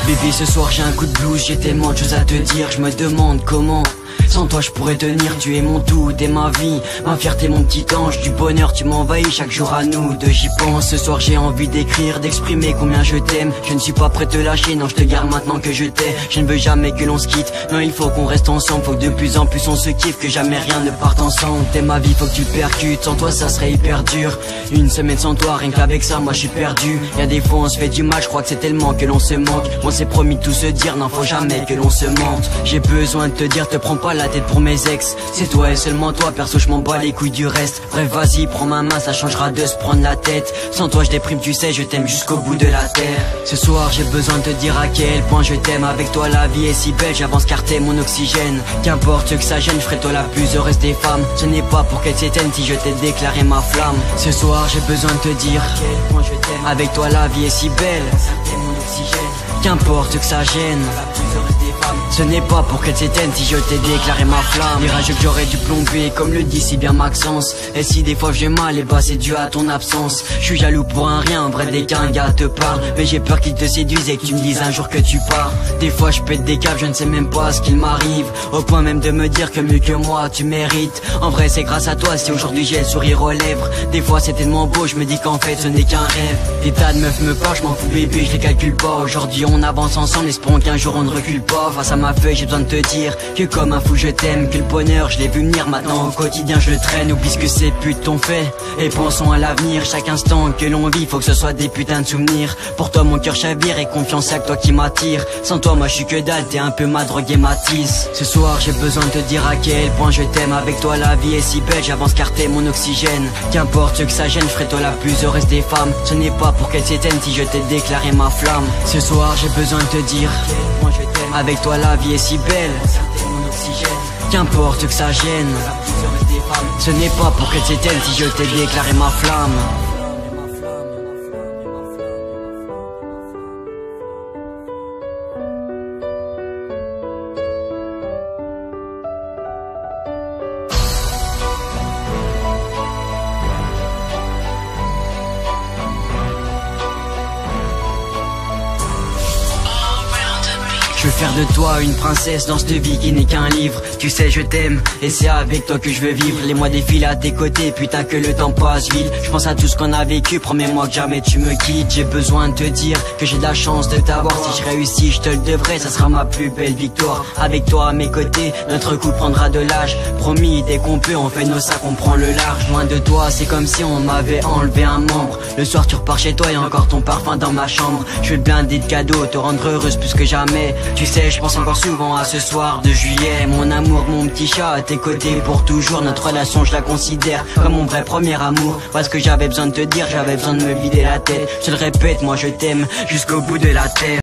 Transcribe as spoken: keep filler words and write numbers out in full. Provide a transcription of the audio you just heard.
Baby, ce soir j'ai un coup de blues, j'ai tellement de choses à te dire. Je me demande comment sans toi je pourrais tenir. Tu es mon tout, t'es ma vie, ma fierté, mon petit ange. Du bonheur tu m'envahis chaque jour à nous deux, j'y pense. Ce soir j'ai envie d'écrire, d'exprimer combien je t'aime. Je ne suis pas prêt de te lâcher, non je te garde maintenant que je t'ai. Je ne veux jamais que l'on se quitte, non il faut qu'on reste ensemble. Faut que de plus en plus on se kiffe, que jamais rien ne parte ensemble. T'es ma vie, faut que tu percutes, sans toi ça serait hyper dur. Une semaine sans toi, rien qu'avec ça moi je suis perdu. Y'a des fois on se fait du mal, je crois que c'est tellement que l'on se manque. On s'est promis de tout se dire, non faut jamais que l'on se mente. J'ai besoin de te dire, te prends pas la tête pour mes ex. C'est toi et seulement toi, perso je m'en bats les couilles du reste. Bref vas-y prends ma main, ça changera de se prendre la tête. Sans toi je déprime, tu sais, je t'aime jusqu'au bout de la terre. Ce soir j'ai besoin de te dire à quel point je t'aime. Avec toi la vie est si belle, j'avance car t'es mon oxygène. Qu'importe ce que ça gêne, je ferai toi la plus heureuse des femmes. Ce n'est pas pour qu'elle s'éteigne si je t'ai déclaré ma flamme. Ce soir j'ai besoin de te dire à quel point je t'aime. Avec toi la vie est si belle, t'es mon oxygène. Qu'importe ce que ça gêne, ce n'est pas pour qu'elle s'éteigne si je t'ai déclaré ma flamme. Les rages que j'aurais dû plomber, comme le dit si bien Maxence. Et si des fois j'ai mal, et bah c'est dû à ton absence. Je suis jaloux pour un rien, vrai dès qu'un gars te parle. Mais j'ai peur qu'il te séduise et que tu me dises un jour que tu pars. Des fois je pète des câbles, je ne sais même pas ce qu'il m'arrive. Au point même de me dire que mieux que moi tu mérites. En vrai c'est grâce à toi si aujourd'hui j'ai le sourire aux lèvres. Des fois c'est tellement beau, je me dis qu'en fait ce n'est qu'un rêve. Des tas de meufs me parlent, je m'en fous bébé, je les calcule pas. Aujourd'hui on avance ensemble, espérons qu'un jour on ne recule pas. Face à ma feuille j'ai besoin de te dire que comme un fou je t'aime. Que le bonheur je l'ai vu venir, maintenant au quotidien je le traîne. Oublie ce que c'est putes t'ont fait et pensons à l'avenir. Chaque instant que l'on vit faut que ce soit des putains de souvenirs. Pour toi mon cœur chavire et confiance c'est que toi qui m'attire. Sans toi moi je suis que dalle, t'es un peu ma drogue et ma tisse. Ce soir j'ai besoin de te dire à quel point je t'aime. Avec toi la vie est si belle, j'avance car t'es mon oxygène. Qu'importe ce que ça gêne, je ferai toi la plus heureuse des femmes. Ce n'est pas pour qu'elle s'éteigne si je t'ai déclaré ma flamme. Ce soir j'ai besoin de te dire à quel point je t'aime. Avec toi la vie est si belle, t'es mon oxygène. Qu'importe ce que ça gêne, ce n'est pas pour qu'elle s'éteigne si je t'ai déclaré ma flamme. Je veux faire de toi une princesse dans cette vie qui n'est qu'un livre. Tu sais je t'aime et c'est avec toi que je veux vivre. Les mois défilent à tes côtés, putain que le temps passe vite. Je pense à tout ce qu'on a vécu, promets-moi que jamais tu me quittes. J'ai besoin de te dire que j'ai de la chance de t'avoir. Si je réussis je te le devrai, ça sera ma plus belle victoire. Avec toi à mes côtés, notre couple prendra de l'âge. Promis dès qu'on peut on fait nos sacs, on prend le large. Loin de toi c'est comme si on m'avait enlevé un membre. Le soir tu repars chez toi et encore ton parfum dans ma chambre. Je vais te blinder de cadeaux, te rendre heureuse plus que jamais. Tu sais je pense encore souvent à ce soir de juillet. Mon amour, mon petit chat à tes côtés pour toujours. Notre relation je la considère comme mon vrai premier amour. Parce que j'avais besoin de te dire, j'avais besoin de me vider la tête. Je te le répète, moi je t'aime jusqu'au bout de la terre.